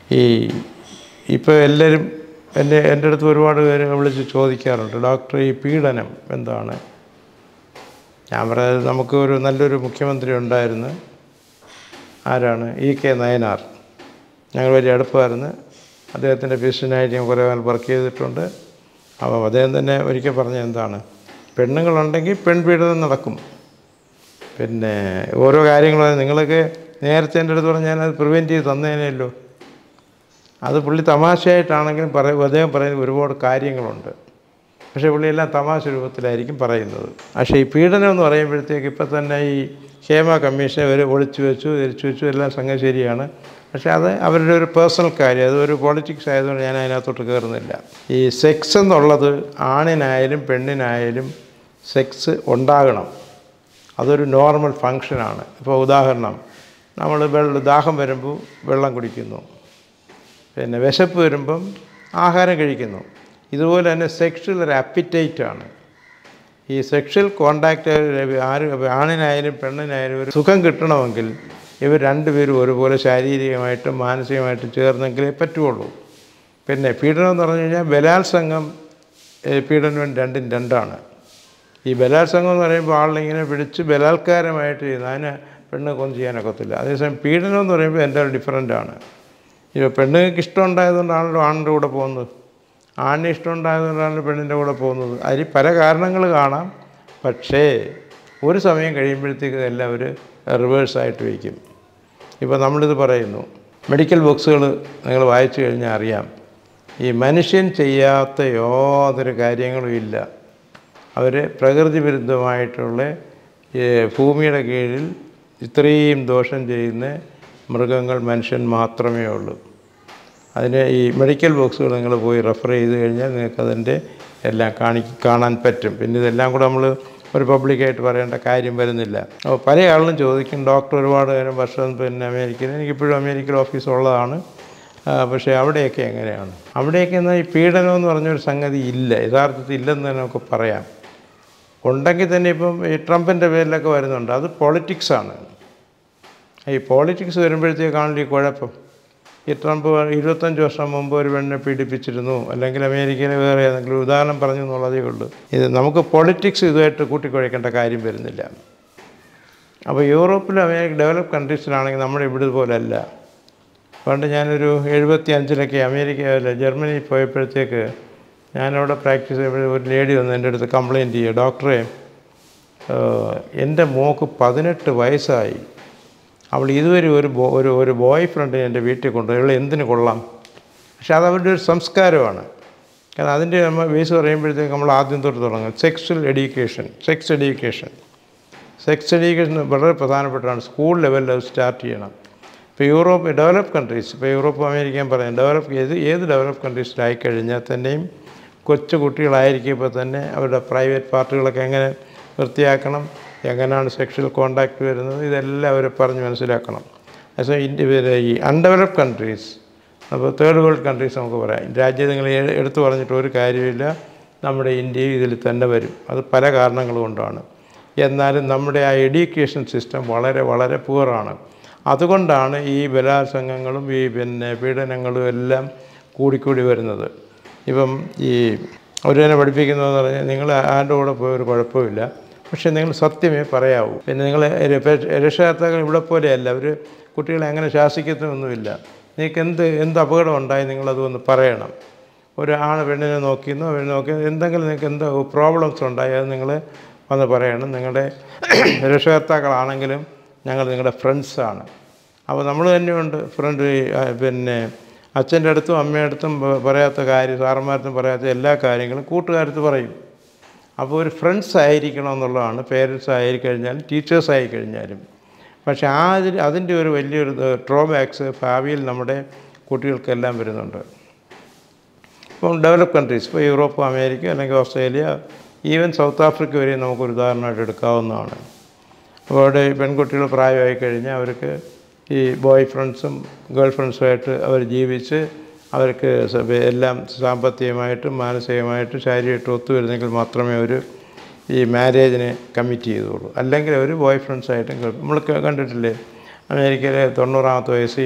ഈ ഇപ്പോൾ എല്ലാവരും എൻ്റെ അടുത്ത് ഒരുപാട് പേര് വിളിച്ച് ചോദിക്കാറുണ്ട്, ഡോക്ടർ ഈ പീഡനം എന്താണ്? ഞാൻ പറയുന്നത്, നമുക്ക് ഒരു നല്ലൊരു മുഖ്യമന്ത്രി ഉണ്ടായിരുന്നു. ആരാണ്? EK നയനാർ. ഞങ്ങൾ വലിയ അടുപ്പമായിരുന്നു. അദ്ദേഹത്തിൻ്റെ ഭീഷണിയായിട്ട് ഞാൻ കുറേ കാലം വർക്ക് ചെയ്തിട്ടുണ്ട്. അപ്പോൾ അദ്ദേഹം തന്നെ ഒരിക്കൽ പറഞ്ഞത് എന്താണ്, പെണ്ണുങ്ങളുണ്ടെങ്കിൽ പെൺപീഡനം നടക്കും. പിന്നെ ഓരോ കാര്യങ്ങളും നിങ്ങളൊക്കെ നേരത്തെ എൻ്റെ അടുത്ത് പറഞ്ഞാൽ ഞാനത് പ്രിവെൻറ്റ് ചെയ്ത് തന്നേനല്ലോ. അത് പുള്ളി തമാശയായിട്ടാണെങ്കിലും അദ്ദേഹം പറയുന്ന ഒരുപാട് കാര്യങ്ങളുണ്ട്. പക്ഷേ പുള്ളിയെല്ലാം തമാശ രൂപത്തിലായിരിക്കും പറയുന്നത്. പക്ഷേ ഈ പീഡനം എന്ന് പറയുമ്പോഴത്തേക്ക് ഇപ്പം തന്നെ ഈ ഹേമ കമ്മീഷനെ അവർ ഒളിച്ചു വെച്ചു, ധരിച്ചു വെച്ചു, എല്ലാം സംഗതി ശരിയാണ്. പക്ഷേ അത് അവരുടെ ഒരു പേഴ്സണൽ കാര്യം, അതൊരു പൊളിറ്റിക്സ് ആയതുകൊണ്ട് ഞാൻ അതിനകത്തോട്ട് കയറുന്നില്ല. ഈ സെക്സ് എന്നുള്ളത് ആണിനായാലും പെണ്ണിനായാലും സെക്സ് ഉണ്ടാകണം. അതൊരു നോർമൽ ഫങ്ഷനാണ്. ഇപ്പോൾ ഉദാഹരണം, നമ്മൾ ദാഹം വരുമ്പോൾ വെള്ളം കുടിക്കുന്നു, പിന്നെ വിശപ്പ് വരുമ്പം ആഹാരം കഴിക്കുന്നു. ഇതുപോലെ തന്നെ സെക്ഷൽ ഒരു അപ്പിറ്റൈറ്റാണ്. ഈ സെക്ഷൽ കോണ്ടാക്റ്റ് ആണിനായാലും പെണ്ണിനായാലും ഒരു സുഖം കിട്ടണമെങ്കിൽ ഇവർ രണ്ടുപേരും ഒരുപോലെ ശാരീരികമായിട്ടും മാനസികമായിട്ടും ചേർന്നെങ്കിലേ പറ്റുള്ളൂ. പിന്നെ പീഡനം എന്ന് പറഞ്ഞു കഴിഞ്ഞാൽ ബലാത്സംഗം, പീഡനം രണ്ടും രണ്ടാണ്. ഈ ബലാത്സംഗം എന്ന് പറയുമ്പോൾ ആളിങ്ങനെ പിടിച്ച് ബലാത്കാരമായിട്ട് ചെയ്യുന്നത്, അതിന് പെണ്ണ് കൊന്നും ചെയ്യാനൊക്കത്തില്ല. അതേസമയം പീഡനം എന്ന് പറയുമ്പോൾ എൻ്റെ ഡിഫറൻ്റാണ്. ഇപ്പോൾ പെണ്ണുങ്ങൾക്ക് ഇഷ്ടം ഉണ്ടായതുകൊണ്ടാണല്ലോ ആണിൻ്റെ കൂടെ പോകുന്നത്, ആണിന് ഇഷ്ടം ഉണ്ടായതുകൊണ്ടാണല്ലോ പെണ്ണിൻ്റെ കൂടെ പോകുന്നത്. അതിൽ പല കാരണങ്ങൾ കാണാം. പക്ഷേ ഒരു സമയം കഴിയുമ്പോഴത്തേക്ക് എല്ലാം ഒരു റിവേഴ്സായിട്ട് വയ്ക്കും. ഇപ്പോൾ നമ്മളിത് പറയുന്നു, മെഡിക്കൽ ബുക്സുകൾ നിങ്ങൾ വായിച്ചു കഴിഞ്ഞാൽ അറിയാം, ഈ മനുഷ്യൻ ചെയ്യാത്ത യാതൊരു കാര്യങ്ങളും ഇല്ല. അവർ പ്രകൃതി വിരുദ്ധമായിട്ടുള്ള ഭൂമിയുടെ കീഴിൽ ഇത്രയും ദോഷം ചെയ്യുന്ന മൃഗങ്ങൾ മനുഷ്യൻ മാത്രമേ ഉള്ളൂ. അതിന് ഈ മെഡിക്കൽ ബോക്സുകൾ നിങ്ങൾ പോയി റെഫർ ചെയ്ത് കഴിഞ്ഞാൽ നിങ്ങൾക്കതിൻ്റെ എല്ലാം കാണാൻ പറ്റും. പിന്നെ ഇതെല്ലാം കൂടെ നമ്മൾ ഒരു പബ്ലിക്കായിട്ട് പറയേണ്ട കാര്യം വരുന്നില്ല. അപ്പോൾ പല ആളും ചോദിക്കും, ഡോക്ടർ ഒരുപാട് നേരം വർഷം പിന്നെ അമേരിക്കയിൽ, എനിക്കിപ്പോഴും അമേരിക്കയിൽ ഓഫീസ് ഉള്ളതാണ്, പക്ഷേ അവിടെയൊക്കെ എങ്ങനെയാണ്? അവിടെയൊക്കെ എന്നാൽ ഈ പീഡനം എന്ന് പറഞ്ഞൊരു സംഗതി ഇല്ല, യഥാർത്ഥത്തിൽ ഇല്ലെന്ന് തന്നെ നമുക്ക് പറയാം. ഉണ്ടെങ്കിൽ തന്നെ ഇപ്പം ഈ ട്രംപിൻ്റെ പേരിലൊക്കെ വരുന്നുണ്ട്, അത് പൊളിറ്റിക്സാണ്. ഈ പൊളിറ്റിക്സ് വരുമ്പോഴത്തേക്കാണല്ലോ ഈ കുഴപ്പം. ഈ ട്രംപ് 25 വർഷം മുമ്പ് ഒരു പെണ്ണിനെ പീഡിപ്പിച്ചിരുന്നു, അല്ലെങ്കിൽ അമേരിക്കയിലെ വേറെ ഏതെങ്കിലും ഉദാഹരണം പറഞ്ഞു എന്നുള്ളതേ ഉള്ളൂ. ഇത് നമുക്ക് പൊളിറ്റിക്സ് ഇതുമായിട്ട് കൂട്ടിക്കുഴയ്ക്കേണ്ട കാര്യം വരുന്നില്ല. അപ്പോൾ യൂറോപ്പിലും അമേരിക്ക ഡെവലപ്പ് കൺട്രീസിലാണെങ്കിൽ നമ്മുടെ ഇവിടെ പോലെയല്ല. പണ്ട് ഞാനൊരു 75-ലൊക്കെ ജർമ്മനിയിൽ പോയപ്പോഴത്തേക്ക് ഞാനവിടെ പ്രാക്ടീസ് ചെയ്യുമ്പോൾ ഒരു ലേഡി വന്ന് എൻ്റെ അടുത്ത് കംപ്ലയിൻറ്റ് ചെയ്യുക, ഡോക്ടറെ എൻ്റെ മോൾക്ക് 18 വയസ്സായി, അവൾ ഇതുവരെ ഒരു ബോയ് ഫ്രണ്ടിനെ എൻ്റെ വീട്ടിൽ കൊണ്ടുപോയി, ഇവൾ എന്തിനു കൊള്ളാം? പക്ഷെ അതവരുടെ ഒരു സംസ്കാരമാണ്. കാരണം അതിൻ്റെ നമ്മൾ ബേസ് പറയുമ്പോഴത്തേക്ക് നമ്മൾ ആദ്യം തൊട്ട് തുടങ്ങും സെക്സ് എഡ്യൂക്കേഷൻ വളരെ പ്രധാനപ്പെട്ടാണ്. സ്കൂൾ ലെവലിൽ അത് സ്റ്റാർട്ട് ചെയ്യണം. ഇപ്പോൾ ഡെവലപ്പ് കൺട്രീസ്, ഇപ്പോൾ യൂറോപ്പ് അമേരിക്കൻ പറയാം, ഏത് ഡെവലപ്പ് കൺട്രീസിലായിക്കഴിഞ്ഞാൽ തന്നെയും കൊച്ചു കുട്ടികളായിരിക്കുമ്പോൾ തന്നെ അവരുടെ പ്രൈവറ്റ് പാർട്ടുകളൊക്കെ എങ്ങനെ വൃത്തിയാക്കണം, എങ്ങനെയാണ് സെക്ഷൽ കോണ്ടാക്റ്റ് വരുന്നത്, ഇതെല്ലാം അവർ പറഞ്ഞ് മനസ്സിലാക്കണം. പക്ഷേ ഈ അൺഡെവലപ്ഡ് കൺട്രീസ്, അപ്പോൾ തേർഡ് വേൾഡ് കൺട്രീസ് നമുക്ക് പറയാം, രാജ്യങ്ങൾ എടുത്തു പറഞ്ഞിട്ട് ഒരു കാര്യമില്ല, നമ്മുടെ ഇന്ത്യയും ഇതിൽ തന്നെ വരും. അത് പല കാരണങ്ങൾ കൊണ്ടാണ്. എന്നാലും നമ്മുടെ ആ എഡ്യൂക്കേഷൻ സിസ്റ്റം വളരെ വളരെ പുവറാണ്. അതുകൊണ്ടാണ് ഈ ബലാത്സംഗങ്ങളും ഈ പീഡനങ്ങളും എല്ലാം കൂടിക്കൂടി വരുന്നത്. ഇപ്പം ഈ അവരെന്നെ പഠിപ്പിക്കുന്നതെന്ന് പറഞ്ഞാൽ, നിങ്ങൾ ആരുടെ കൂടെ പോയൊരു കുഴപ്പമില്ല, പക്ഷേ നിങ്ങൾ സത്യമേ പറയാവൂ. പിന്നെ നിങ്ങൾ രക്ഷകർത്താക്കൾ ഇവിടെ പോലെയല്ല, അവർ കുട്ടികളെ അങ്ങനെ ശാസിക്കത്തൊന്നുമില്ല. നിങ്ങൾക്ക് എന്ത് അപകടം ഉണ്ടായി നിങ്ങളത് ഒന്ന് പറയണം. ഒരു പെണ്ണിനെ നോക്കിയെന്നോ എന്തെങ്കിലും നിങ്ങൾക്ക് എന്ത് പ്രോബ്ലംസ് ഉണ്ടായി അത് നിങ്ങൾ വന്ന് പറയണം. നിങ്ങളുടെ രക്ഷകർത്താക്കളാണെങ്കിലും ഞങ്ങൾ നിങ്ങളുടെ ഫ്രണ്ട്സാണ്. അപ്പോൾ നമ്മൾ തന്നെയുണ്ട് ഫ്രണ്ട്, അച്ഛൻ്റെ അടുത്തും അമ്മയുടെ അടുത്തും പറയാത്ത കാര്യം, സാറന്മാരടുത്തും പറയാത്ത എല്ലാ കാര്യങ്ങളും കൂട്ടുകാരത്ത് പറയും. അപ്പോൾ ഒരു ഫ്രണ്ട്സ് ആയിരിക്കണം എന്നുള്ളതാണ്, പേരൻസ് ആയിക്കഴിഞ്ഞാലും ടീച്ചേഴ്സ് ആയിക്കഴിഞ്ഞാലും. പക്ഷേ അതിൻ്റെ ഒരു വലിയൊരു ഡ്രോബാക്സ് ഭാവിയിൽ നമ്മുടെ കുട്ടികൾക്കെല്ലാം വരുന്നുണ്ട്. ഇപ്പം ഡെവലപ്പ് കൺട്രീസ്, ഇപ്പോൾ യൂറോപ്പ്, അമേരിക്ക, അല്ലെങ്കിൽ ഓസ്ട്രേലിയ, ഈവൻ സൗത്ത് ആഫ്രിക്ക വരെ നമുക്കൊരു ഉദാഹരണമായിട്ട് എടുക്കാവുന്നതാണ്. അപ്പോൾ അവിടെ പെൺകുട്ടികൾ പ്രായമായി കഴിഞ്ഞാൽ അവർക്ക് ഈ ബോയ് ഫ്രണ്ട്സും ഗേൾ ഫ്രണ്ട്സുമായിട്ട് അവർ ജീവിച്ച് അവർക്ക് എല്ലാം സാമ്പത്തികമായിട്ടും മാനസികമായിട്ടും ശാരീരികമായിട്ടും ഒത്തുവരുന്നെങ്കിൽ മാത്രമേ അവർ ഈ മാരേജിനെ കമ്മിറ്റ് ചെയ്തുള്ളൂ. അല്ലെങ്കിൽ അവർ ബോയ് ഫ്രണ്ട്സായിട്ടും നമ്മൾ കണ്ടിട്ടില്ലേ, അമേരിക്കയിലെ 90ാമത്തെ വയസ്സിൽ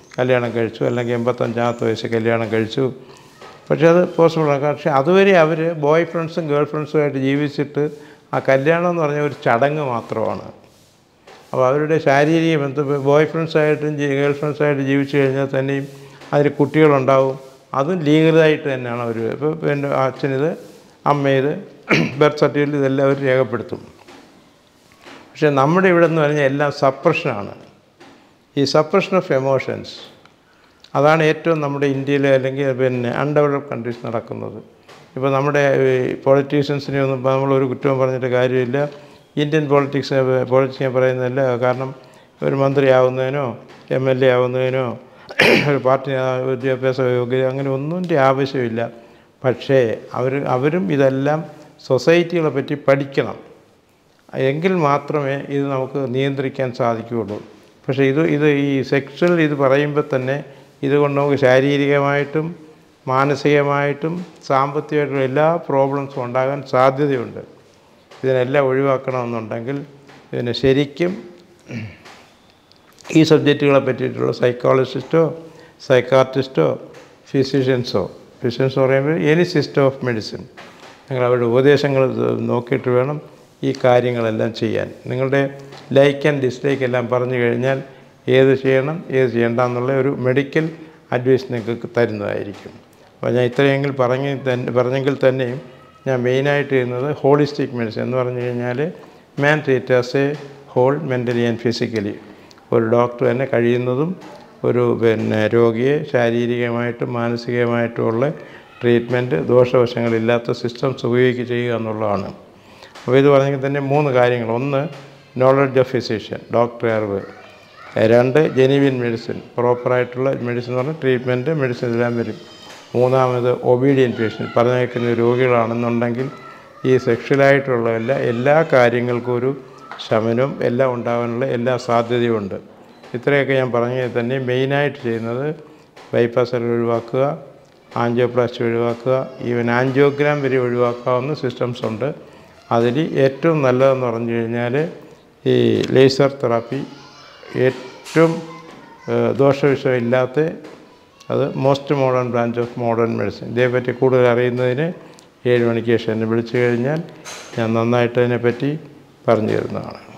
കല്യാണം കഴിച്ചു, അല്ലെങ്കിൽ 85-ാമത്തെ വയസ്സിൽ കല്യാണം കഴിച്ചു. പക്ഷേ അത് പോസിബിളാണ്. പക്ഷേ അതുവരെ അവർ ബോയ് ഫ്രണ്ട്സും ഗേൾ ഫ്രണ്ട്സുമായിട്ട് ജീവിച്ചിട്ട് ആ കല്യാണം എന്ന് പറഞ്ഞാൽ ഒരു ചടങ്ങ് മാത്രമാണ്. അപ്പോൾ അവരുടെ ശാരീരിക ബന്ധം ബോയ് ഫ്രണ്ട്സായിട്ടും ഗേൾ ഫ്രണ്ട്സായിട്ട് ജീവിച്ചു കഴിഞ്ഞാൽ തന്നെയും അതിൽ കുട്ടികളുണ്ടാവും. അതും ലീഗലായിട്ട് തന്നെയാണ് അവർ. ഇപ്പോൾ എൻ്റെ അച്ഛനിത്, അമ്മയത്, ബർത്ത് സർട്ടിഫിക്കറ്റ് ഇതെല്ലാം അവർ രേഖപ്പെടുത്തും. പക്ഷേ നമ്മുടെ ഇവിടെ എന്ന് പറഞ്ഞാൽ എല്ലാം സപ്രഷനാണ്. ഈ സപ്രഷൻ ഓഫ് എമോഷൻസ് അതാണ് ഏറ്റവും നമ്മുടെ ഇന്ത്യയിൽ അല്ലെങ്കിൽ അൺഡെവലപ്ഡ് കൺട്രീസ് നടക്കുന്നത്. ഇപ്പോൾ നമ്മുടെ പൊളിറ്റീഷ്യൻസിനെ ഒന്നും നമ്മളൊരു കുറ്റവും പറഞ്ഞിട്ട് കാര്യമില്ല. ഇന്ത്യൻ പൊളിറ്റിക്സ് ഞാൻ പറയുന്നതല്ല. കാരണം ഒരു മന്ത്രിയാവുന്നതിനോ MLA ആവുന്നതിനോ ഒരു പാർട്ടി വിദ്യാഭ്യാസ യോഗ്യത അങ്ങനെ ഒന്നിൻ്റെ ആവശ്യമില്ല. പക്ഷേ അവരും ഇതെല്ലാം സൊസൈറ്റികളെ പറ്റി പഠിക്കണം. എങ്കിൽ മാത്രമേ ഇത് നമുക്ക് നിയന്ത്രിക്കാൻ സാധിക്കുകയുള്ളൂ. പക്ഷേ ഇത് ഈ സെക്ഷൽ ഇത് പറയുമ്പോൾ തന്നെ ഇതുകൊണ്ട് നമുക്ക് ശാരീരികമായിട്ടും മാനസികമായിട്ടും സാമ്പത്തികമായിട്ടുള്ള എല്ലാ പ്രോബ്ലംസും ഉണ്ടാകാൻ സാധ്യതയുണ്ട്. ഇതിനെല്ലാം ഒഴിവാക്കണമെന്നുണ്ടെങ്കിൽ ഇതിനെ ശരിക്കും ഈ സബ്ജക്റ്റുകളെ പറ്റിയിട്ടുള്ള സൈക്കോളജിസ്റ്റോ സൈക്കാട്രിസ്റ്റോ ഫിസിഷ്യൻസോ പറയുമ്പോൾ എനി സിസ്റ്റം ഓഫ് മെഡിസിൻ നിങ്ങൾ അവരുടെ ഉപദേശങ്ങൾ നോക്കിയിട്ട് വേണം ഈ കാര്യങ്ങളെല്ലാം ചെയ്യാൻ. നിങ്ങളുടെ ലൈക്ക് ആൻഡ് ഡിസ്ലൈക്ക് എല്ലാം പറഞ്ഞു കഴിഞ്ഞാൽ ഏത് ചെയ്യണം ഏത് ചെയ്യേണ്ട എന്നുള്ള ഒരു മെഡിക്കൽ അഡ്വൈസ് നിങ്ങൾക്ക് തരുന്നതായിരിക്കും. അപ്പോൾ ഞാൻ ഇത്രയെങ്കിൽ പറഞ്ഞെങ്കിൽ തന്നെയും ഞാൻ മെയിനായിട്ട് ചെയ്യുന്നത് ഹോളിസ്റ്റിക് മെഡിസിൻ എന്ന് പറഞ്ഞു കഴിഞ്ഞാൽ man treat as a whole mentally and physically. ഒരു ഡോക്ടർ തന്നെ കഴിയുന്നതും ഒരു രോഗിയെ ശാരീരികമായിട്ടും മാനസികമായിട്ടുമുള്ള ട്രീറ്റ്മെൻറ്റ് ദോഷവശങ്ങളില്ലാത്ത സിസ്റ്റംസ് ഉപയോഗിക്കുക ചെയ്യുക എന്നുള്ളതാണ്. അപ്പോൾ ഇത് പറഞ്ഞെങ്കിൽ തന്നെ 3 കാര്യങ്ങൾ. 1 നോളജ് ഓഫ് ഫിസിഷ്യൻ, ഡോക്ടർ അറിവ്. 2 ജെനുവിൻ മെഡിസിൻ, പ്രോപ്പറായിട്ടുള്ള മെഡിസിൻ എന്ന് പറഞ്ഞാൽ ട്രീറ്റ്മെൻറ്റ് മെഡിസിൻ എല്ലാം വരും. 3 ഒബീഡിയൻ പേഷ്യൻ്റ്, പറഞ്ഞേക്കുന്ന രോഗികളാണെന്നുണ്ടെങ്കിൽ ഈ സെക്ഷലായിട്ടുള്ള എല്ലാ കാര്യങ്ങൾക്കും ഒരു ശമനവും എല്ലാം ഉണ്ടാകാനുള്ള എല്ലാ സാധ്യതയുമുണ്ട്. ഇത്രയൊക്കെ ഞാൻ പറഞ്ഞാൽ തന്നെ മെയിനായിട്ട് ചെയ്യുന്നത് ബൈപ്പാസ് സർജറി ഒഴിവാക്കുക, ആൻജിയോപ്ലാസ്റ്റി ഒഴിവാക്കുക, ഈവൻ ആൻജിയോഗ്രാം വരെ ഒഴിവാക്കാവുന്ന സിസ്റ്റംസ് ഉണ്ട്. അതിൽ ഏറ്റവും നല്ലതെന്ന് പറഞ്ഞു കഴിഞ്ഞാൽ ഈ ലേസർ തെറാപ്പി ഏറ്റവും ദോഷവിഷയമില്ലാത്ത അത് most modern branch of modern medicine. ഇതേപ്പറ്റി കൂടുതൽ അറിയുന്നതിന് 7 മണിക്ക് ശേഷം എന്നെ വിളിച്ചു കഴിഞ്ഞാൽ ഞാൻ നന്നായിട്ട് അതിനെപ്പറ്റി പറഞ്ഞു തരുന്നതാണ്.